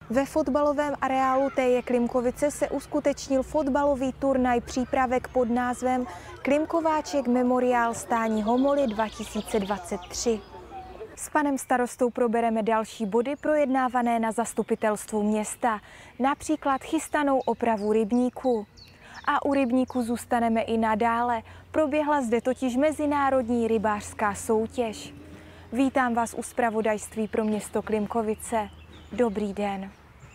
Ve fotbalovém areálu TJ Klimkovice se uskutečnil fotbalový turnaj přípravek pod názvem Klimkováček Memoriál Stání Homoly 2023. S panem starostou probereme další body projednávané na zastupitelstvu města, například chystanou opravu rybníku. A u rybníku zůstaneme i nadále, proběhla zde totiž mezinárodní rybářská soutěž. Vítám vás u zpravodajství pro město Klimkovice. Dobrý den.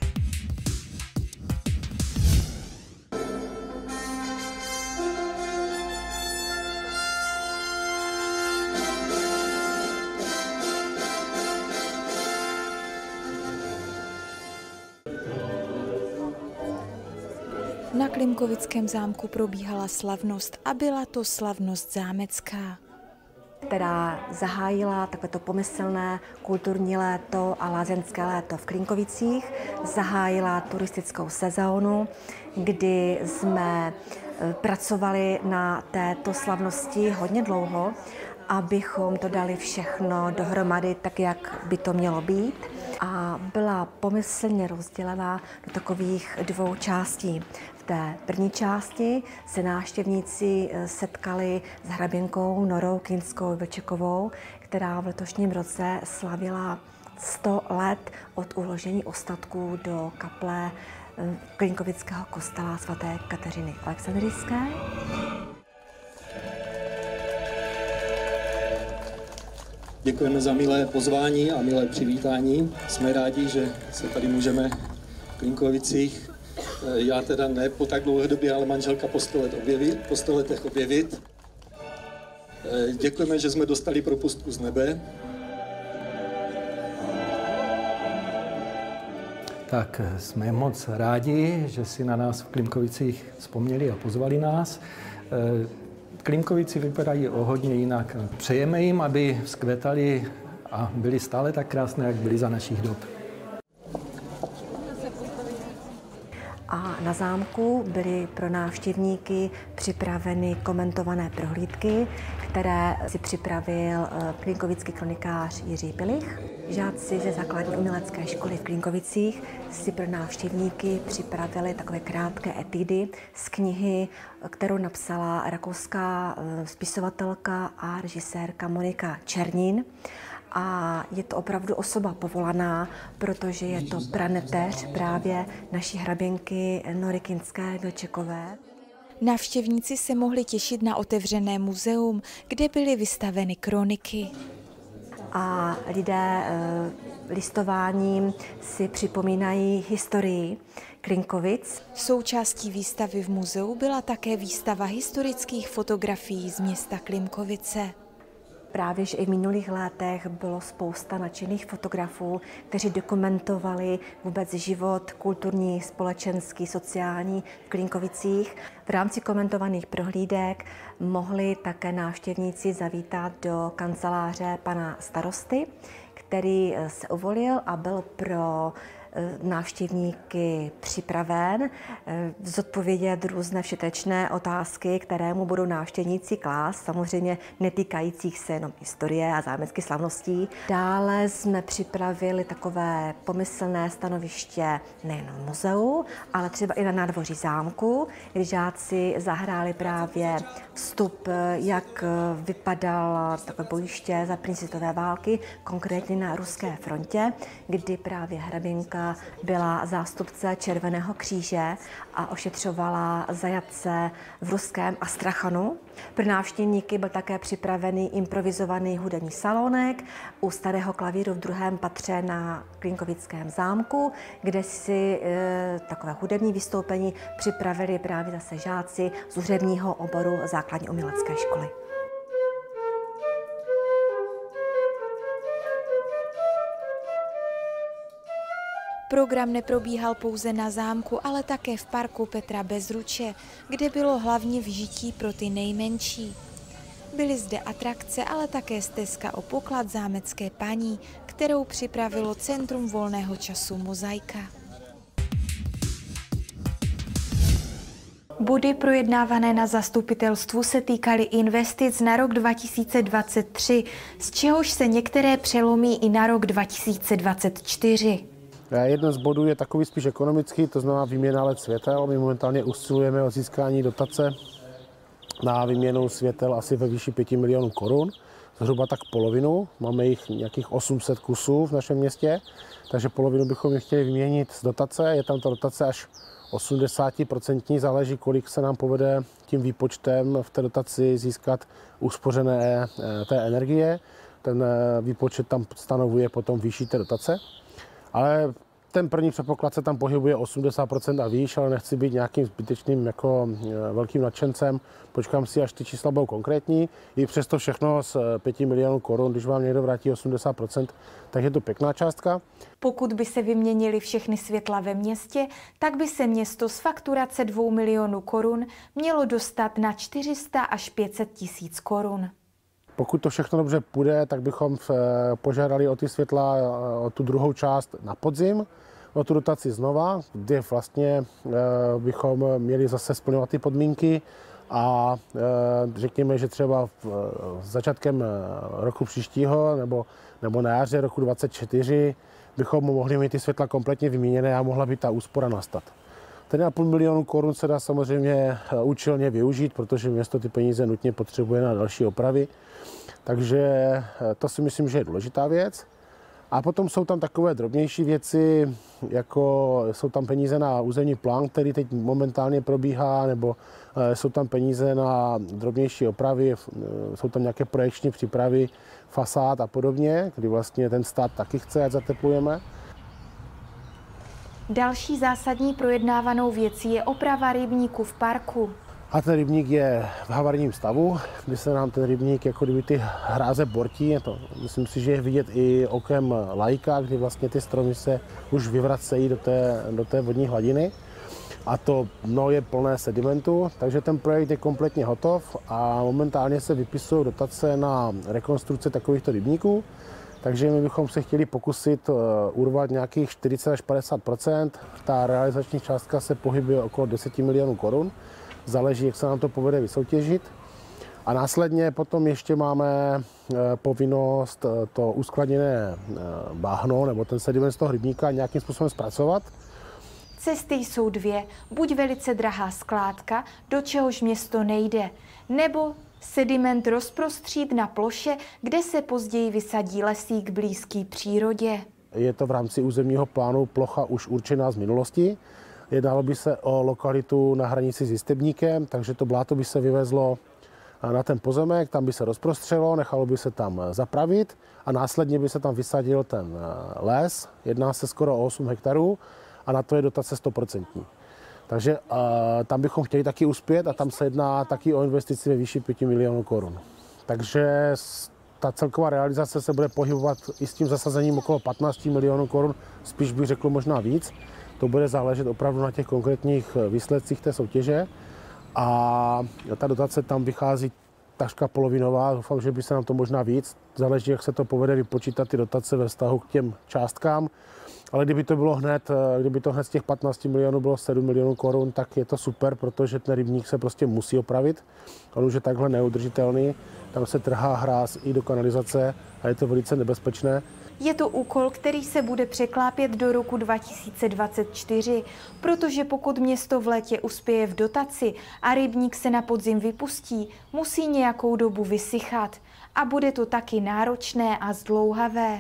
Na Klimkovickém zámku probíhala slavnost a byla to slavnost zámecká, která zahájila takovéto pomyslné kulturní léto a lázeňské léto v Klimkovicích, zahájila turistickou sezónu, kdy jsme pracovali na této slavnosti hodně dlouho, abychom to dali všechno dohromady tak, jak by to mělo být. A byla pomyslně rozdělena do takových dvou částí. V té první části se návštěvníci setkali s hraběnkou Norou Kindskou Vlčekovou, která v letošním roce slavila 100 let od uložení ostatků do kaple Klimkovického kostela svaté Kateřiny Alexandrijské. Děkujeme za milé pozvání a milé přivítání. Jsme rádi, že se tady můžeme v Klimkovicích, já teda ne po tak dlouhé době, ale manželka po 100 letech objevit. Děkujeme, že jsme dostali propustku z nebe. Tak jsme moc rádi, že si na nás v Klimkovicích vzpomněli a pozvali nás. Klimkovici vypadají o hodně jinak. Přejeme jim, aby vzkvétali a byli stále tak krásné, jak byli za našich dob. A na zámku byly pro návštěvníky připraveny komentované prohlídky, které si připravil klimkovický kronikář Jiří Pilich. Žáci ze základní umělecké školy v Klimkovicích si pro návštěvníky připravili takové krátké etudy z knihy, kterou napsala rakouská spisovatelka a režisérka Monika Černín. A je to opravdu osoba povolaná, protože je to praneteř právě naší hraběnky Nory Kindské Vlčekové. Návštěvníci se mohli těšit na otevřené muzeum, kde byly vystaveny kroniky. A lidé listováním si připomínají historii Klimkovic. Součástí výstavy v muzeu byla také výstava historických fotografií z města Klimkovice. Právě, že i v minulých letech bylo spousta nadšených fotografů, kteří dokumentovali vůbec život kulturní, společenský, sociální v Klimkovicích. V rámci komentovaných prohlídek mohli také návštěvníci zavítat do kanceláře pana starosty, který se uvolil a byl pro návštěvníky připraven zodpovědět různé všetečné otázky, které mu budou návštěvníci klást, samozřejmě netýkajících se jenom historie a zámeckých slavností. Dále jsme připravili takové pomyslné stanoviště nejen v muzeu, ale třeba i na nádvoří zámku, kdy žáci zahráli právě vstup, jak vypadalo takové bojiště za první světové války, konkrétně na ruské frontě, kdy právě hraběnka byla zástupce Červeného kříže a ošetřovala zajatce v ruském Astrachanu. Pro návštěvníky byl také připravený improvizovaný hudební salonek u starého klavíru v druhém patře na Klimkovickém zámku, kde si takové hudební vystoupení připravili právě zase žáci z hudebního oboru základní umělecké školy. Program neprobíhal pouze na zámku, ale také v parku Petra Bezruče, kde bylo hlavně vyžití pro ty nejmenší. Byly zde atrakce, ale také stezka o poklad zámecké paní, kterou připravilo Centrum volného času Mozaika. Body projednávané na zastupitelstvu se týkaly investic na rok 2023, z čehož se některé přelomí i na rok 2024. Jeden z bodů je takový spíš ekonomický, to znamená výměna LED světel. My momentálně usilujeme o získání dotace na výměnu světel asi ve výši 5 milionů korun, zhruba tak polovinu. Máme jich nějakých 800 kusů v našem městě, takže polovinu bychom je chtěli vyměnit z dotace. Je tam ta dotace až 80%, záleží, kolik se nám povede tím výpočtem v té dotaci získat uspořené té energie. Ten výpočet tam stanovuje potom výši té dotace. Ale ten první předpoklad se tam pohybuje 80% a výš, ale nechci být nějakým zbytečným jako velkým nadšencem. Počkám si, až ty čísla budou konkrétní. I přesto všechno z 5 milionů korun, když vám někdo vrátí 80%, tak je to pěkná částka. Pokud by se vyměnily všechny světla ve městě, tak by se město z fakturace 2 milionů korun mělo dostat na 400 až 500 tisíc korun. Pokud to všechno dobře půjde, tak bychom požádali o ty světla, o tu druhou část na podzim, o tu dotaci znova, kde vlastně bychom měli zase splňovat ty podmínky a řekněme, že třeba začátkem roku příštího nebo na jaře roku 2024 bychom mohli mít ty světla kompletně vyměněné a mohla by ta úspora nastat. Ten 1,5 milionu korun se dá samozřejmě účelně využít, protože město ty peníze nutně potřebuje na další opravy. Takže to si myslím, že je důležitá věc. A potom jsou tam takové drobnější věci, jako jsou tam peníze na územní plán, který teď momentálně probíhá, nebo jsou tam peníze na drobnější opravy, jsou tam nějaké projekční přípravy fasád a podobně, kdy vlastně ten stát taky chce, ať zateplujeme. Další zásadní projednávanou věcí je oprava rybníku v parku. A ten rybník je v havarijním stavu, kdy se nám ten rybník jako kdyby ty hráze bortí. Myslím si, že je vidět i okem laika, kdy vlastně ty stromy se už vyvracejí do té vodní hladiny. A to dno je plné sedimentu, takže ten projekt je kompletně hotov a momentálně se vypisují dotace na rekonstrukce takovýchto rybníků. Takže my bychom se chtěli pokusit urvat nějakých 40 až 50%. Ta realizační částka se pohybuje okolo 10 milionů korun. Záleží, jak se nám to povede vysoutěžit. A následně potom ještě máme povinnost to uskladněné bahno nebo ten sediment z toho rybníka nějakým způsobem zpracovat. Cesty jsou dvě, buď velice drahá skládka, do čehož město nejde, nebo sediment rozprostřít na ploše, kde se později vysadí lesík blízký přírodě. Je to v rámci územního plánu plocha už určená z minulosti. Jednalo by se o lokalitu na hranici s Jistebníkem, takže to bláto by se vyvezlo na ten pozemek, tam by se rozprostřelo, nechalo by se tam zapravit a následně by se tam vysadil ten les. Jedná se skoro o 8 hektarů a na to je dotace 100%. Takže tam bychom chtěli taky uspět a tam se jedná taky o investici ve výši 5 milionů korun. Takže ta celková realizace se bude pohybovat i s tím zasazením okolo 15 milionů korun, spíš bych řekl možná víc. To bude záležet opravdu na těch konkrétních výsledcích té soutěže a ta dotace tam vychází takřka polovinová. Doufám, že by se nám to možná víc. Záleží, jak se to povede vypočítat ty dotace ve vztahu k těm částkám. Ale kdyby to hned z těch 15 milionů bylo 7 milionů korun, tak je to super, protože ten rybník se prostě musí opravit. On už je takhle neudržitelný. Tam se trhá hráz i do kanalizace a je to velice nebezpečné. Je to úkol, který se bude překlápět do roku 2024, protože pokud město v létě uspěje v dotaci a rybník se na podzim vypustí, musí nějakou dobu vysychat a bude to taky náročné a zdlouhavé.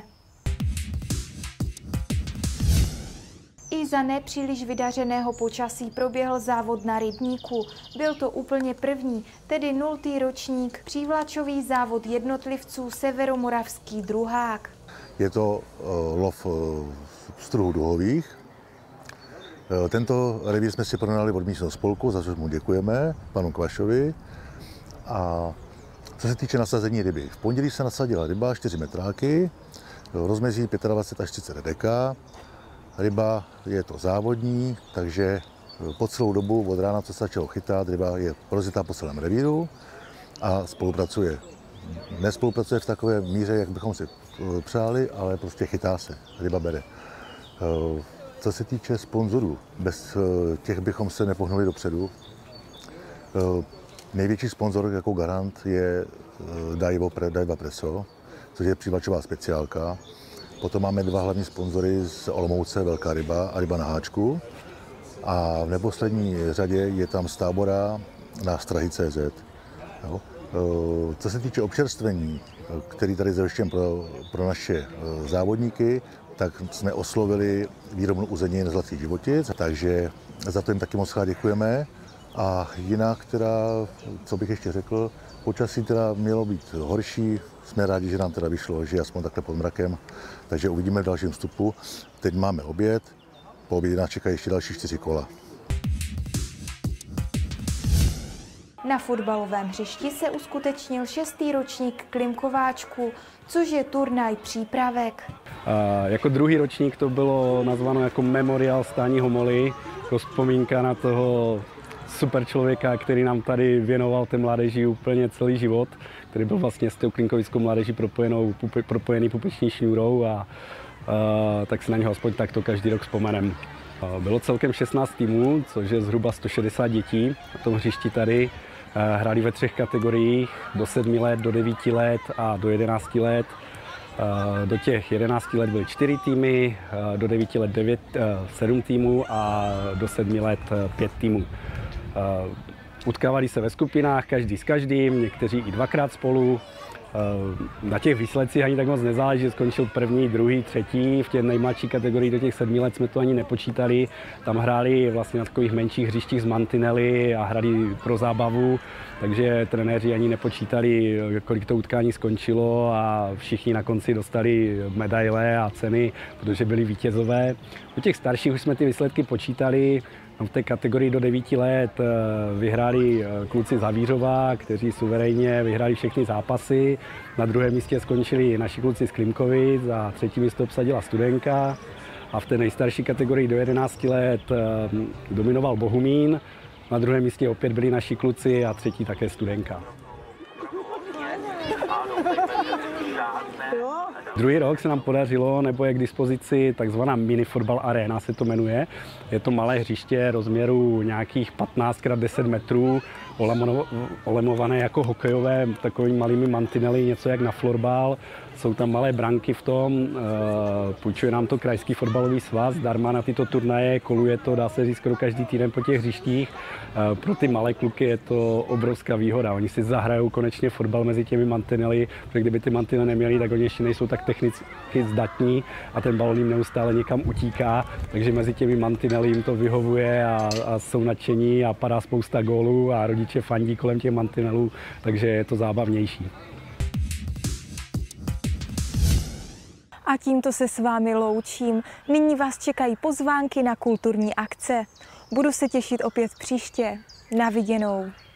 I za nepříliš vydařeného počasí proběhl závod na rybníku. Byl to úplně první, tedy 0. ročník, přívlačový závod jednotlivců Severomoravský druhák. Je to lov struhů duhových. Tento revír jsme si pronajali od místního spolku, za což mu děkujeme, panu Kvašovi. A co se týče nasazení ryby, v pondělí se nasadila ryba 4 metráky, rozmezí 25 až 30 deka. Ryba je to závodní, takže po celou dobu od rána, co se začalo chytat, ryba je rozjetá po celém revíru a spolupracuje. Nespolupracuje v takové míře, jak bychom si přáli, ale prostě chytá se, ryba bere. Co se týče sponzorů, bez těch bychom se nepohnuli dopředu. Největší sponzor jako garant je Daiwa Presso, což je přívlačová speciálka. Potom máme 2 hlavní sponzory z Olomouce, Velká ryba a Ryba na háčku. A v neposlední řadě je tam z Tábora Nástrahy.cz. Co se týče občerstvení, který tady zajišťujeme pro naše závodníky, tak jsme oslovili výrobnu uzeniny Zlatých životic, takže za to jim taky moc děkujeme. A jinak co bych ještě řekl, počasí teda mělo být horší, jsme rádi, že nám teda vyšlo, že aspoň takhle pod mrakem, takže uvidíme v dalším vstupu. Teď máme oběd, po obědě nás čekají ještě další 4 kola. Na fotbalovém hřišti se uskutečnil 6. ročník Klimkováčku, což je turnaj přípravek. Jako druhý ročník to bylo nazváno jako Memoriál Stání Homoly, jako vzpomínka na toho super člověka, který nám tady věnoval té mládeži úplně celý život, který byl vlastně s tou klinkovickou mládeží propojený pupeční šňůrou a tak si na něho aspoň takto každý rok vzpomenem. Bylo celkem 16 týmů, což je zhruba 160 dětí na tom hřišti tady. Hráli ve 3 kategoriích, do 7 let, do 9 let a do 11 let. Do těch 11 let byly 4 týmy, do 9 let 7 týmů a do 7 let 5 týmů. Utkávali se ve skupinách, každý s každým, někteří i 2krát spolu. Na těch výsledcích ani tak moc nezáleží, skončil 1., 2., 3. V těch nejmladší kategorii do těch 7 let jsme to ani nepočítali. Tam hráli vlastně na takových menších hřištích z mantinely a hráli pro zábavu, takže trenéři ani nepočítali, kolik to utkání skončilo a všichni na konci dostali medaile a ceny, protože byli vítězové. U těch starších už jsme ty výsledky počítali. V té kategorii do 9 let vyhráli kluci z Havířova, kteří suverénně vyhráli všechny zápasy. Na 2. místě skončili naši kluci z Klimkovic a 3. místo obsadila Studenka. A v té nejstarší kategorii do 11 let dominoval Bohumín. Na 2. místě opět byli naši kluci a 3. také Studenka. Druhý rok se nám podařilo, nebo je k dispozici takzvaná mini fotbal arena, se to jmenuje. Je to malé hřiště rozměru nějakých 15 x 10 metrů, olemované jako hokejové, takovými malými mantinely, něco jak na florbal. Jsou tam malé branky v tom, půjčuje nám to Krajský fotbalový svaz, zdarma na tyto turnaje, koluje to, dá se říct, skoro každý týden po těch hřištích. Pro ty malé kluky je to obrovská výhoda, oni si zahrajou konečně fotbal mezi těmi mantinely, protože kdyby ty mantinely neměli, tak oni ještě nejsou tak technicky zdatní a ten balón jim neustále někam utíká, takže mezi těmi mantinely jim to vyhovuje a jsou nadšení a padá spousta gólů a rodiče fandí kolem těch mantinelů, takže je to zábavnější. A tímto se s vámi loučím. Nyní vás čekají pozvánky na kulturní akce. Budu se těšit opět příště. Na viděnou.